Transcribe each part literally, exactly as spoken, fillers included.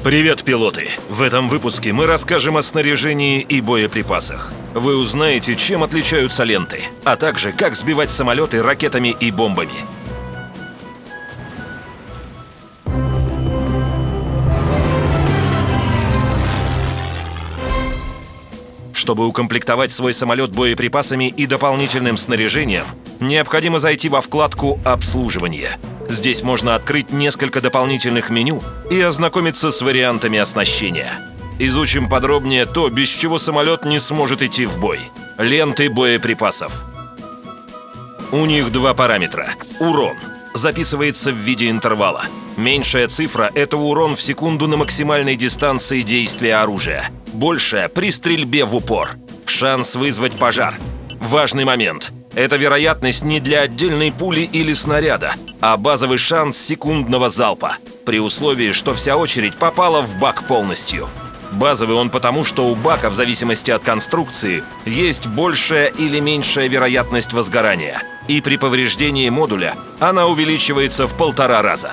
Привет, пилоты! В этом выпуске мы расскажем о снаряжении и боеприпасах. Вы узнаете, чем отличаются ленты, а также как сбивать самолеты ракетами и бомбами. Чтобы укомплектовать свой самолет боеприпасами и дополнительным снаряжением, необходимо зайти во вкладку «Обслуживание». Здесь можно открыть несколько дополнительных меню и ознакомиться с вариантами оснащения. Изучим подробнее то, без чего самолет не сможет идти в бой – ленты боеприпасов. У них два параметра. Урон записывается в виде интервала. Меньшая цифра – это урон в секунду на максимальной дистанции действия оружия. Большая – при стрельбе в упор. Шанс вызвать пожар. Важный момент – это вероятность не для отдельной пули или снаряда, а базовый шанс секундного залпа, при условии, что вся очередь попала в бак полностью. Базовый он потому, что у бака, в зависимости от конструкции, есть большая или меньшая вероятность возгорания, и при повреждении модуля она увеличивается в полтора раза.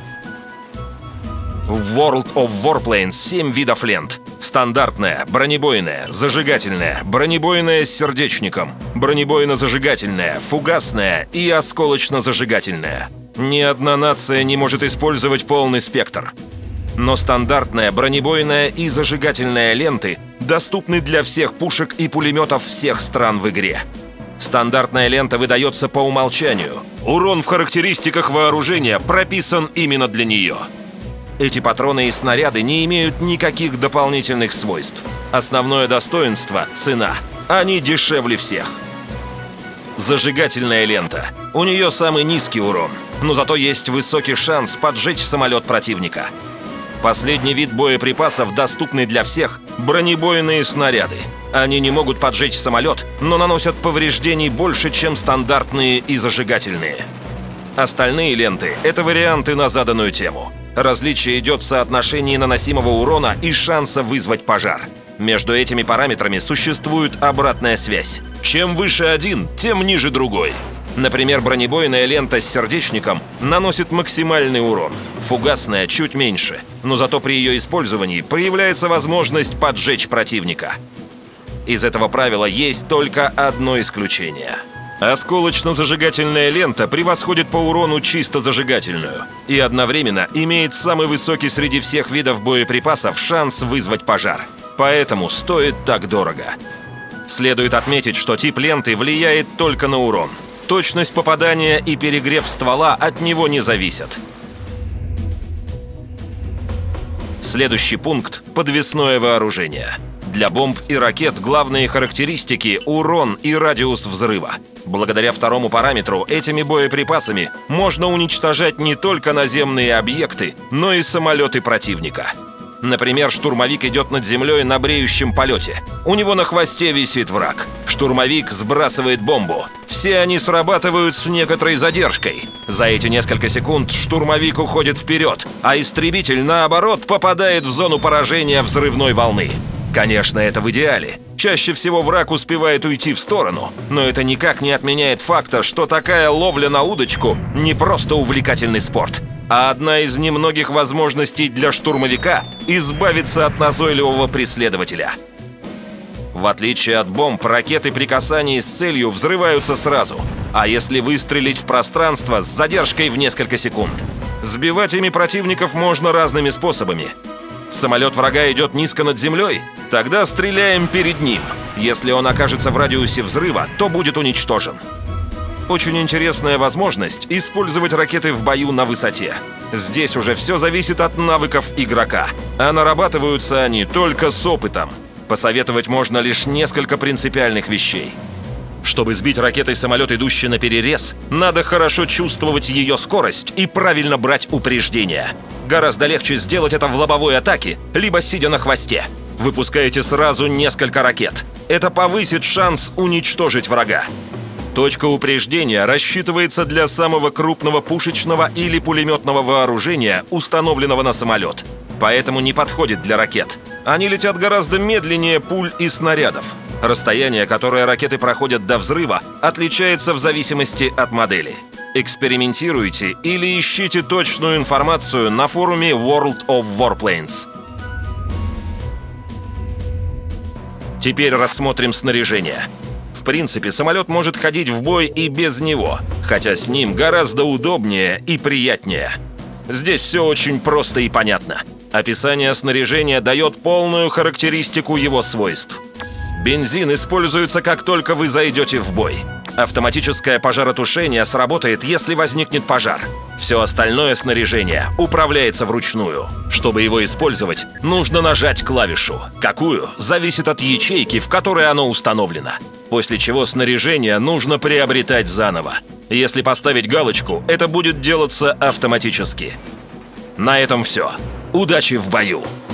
В World of Warplanes семь видов лент. Стандартная, бронебойная, зажигательная, бронебойная с сердечником, бронебойно-зажигательная, фугасная и осколочно-зажигательная. Ни одна нация не может использовать полный спектр. Но стандартная, бронебойная и зажигательная ленты доступны для всех пушек и пулеметов всех стран в игре. Стандартная лента выдается по умолчанию. Урон в характеристиках вооружения прописан именно для нее. Эти патроны и снаряды не имеют никаких дополнительных свойств. Основное достоинство – цена. Они дешевле всех. Зажигательная лента. У нее самый низкий урон, но зато есть высокий шанс поджечь самолет противника. Последний вид боеприпасов, доступный для всех – бронебойные снаряды. Они не могут поджечь самолет, но наносят повреждений больше, чем стандартные и зажигательные. Остальные ленты – это варианты на заданную тему. Различие идет в соотношении наносимого урона и шанса вызвать пожар. Между этими параметрами существует обратная связь. Чем выше один, тем ниже другой. Например, бронебойная лента с сердечником наносит максимальный урон, фугасная чуть меньше, но зато при ее использовании появляется возможность поджечь противника. Из этого правила есть только одно исключение. Осколочно-зажигательная лента превосходит по урону чисто зажигательную и одновременно имеет самый высокий среди всех видов боеприпасов шанс вызвать пожар. Поэтому стоит так дорого. Следует отметить, что тип ленты влияет только на урон. Точность попадания и перегрев ствола от него не зависят. Следующий пункт – подвесное вооружение. Для бомб и ракет главные характеристики – урон и радиус взрыва. Благодаря второму параметру этими боеприпасами можно уничтожать не только наземные объекты, но и самолеты противника. Например, штурмовик идет над землей на бреющем полете. У него на хвосте висит враг. Штурмовик сбрасывает бомбу. Все они срабатывают с некоторой задержкой. За эти несколько секунд штурмовик уходит вперед, а истребитель, наоборот, попадает в зону поражения взрывной волны. Конечно, это в идеале. Чаще всего враг успевает уйти в сторону, но это никак не отменяет факта, что такая ловля на удочку не просто увлекательный спорт, а одна из немногих возможностей для штурмовика избавиться от назойливого преследователя. В отличие от бомб, ракеты при касании с целью взрываются сразу, а если выстрелить в пространство с задержкой в несколько секунд. Сбивать ими противников можно разными способами. Самолет врага идет низко над землей? Тогда стреляем перед ним. Если он окажется в радиусе взрыва, то будет уничтожен. Очень интересная возможность использовать ракеты в бою на высоте. Здесь уже все зависит от навыков игрока, а нарабатываются они только с опытом. Посоветовать можно лишь несколько принципиальных вещей. Чтобы сбить ракетой самолет, идущий на перерез, надо хорошо чувствовать ее скорость и правильно брать упреждения. Гораздо легче сделать это в лобовой атаке, либо сидя на хвосте. Выпускаете сразу несколько ракет. Это повысит шанс уничтожить врага. Точка упреждения рассчитывается для самого крупного пушечного или пулеметного вооружения, установленного на самолет. Поэтому не подходит для ракет. Они летят гораздо медленнее пуль и снарядов. Расстояние, которое ракеты проходят до взрыва, отличается в зависимости от модели. Экспериментируйте или ищите точную информацию на форуме World of Warplanes. Теперь рассмотрим снаряжение. В принципе, самолет может ходить в бой и без него, хотя с ним гораздо удобнее и приятнее. Здесь все очень просто и понятно. Описание снаряжения дает полную характеристику его свойств. Бензин используется, как только вы зайдете в бой. Автоматическое пожаротушение сработает, если возникнет пожар. Все остальное снаряжение управляется вручную. Чтобы его использовать, нужно нажать клавишу. Какую? Зависит от ячейки, в которой оно установлено. После чего снаряжение нужно приобретать заново. Если поставить галочку, это будет делаться автоматически. На этом все. Удачи в бою!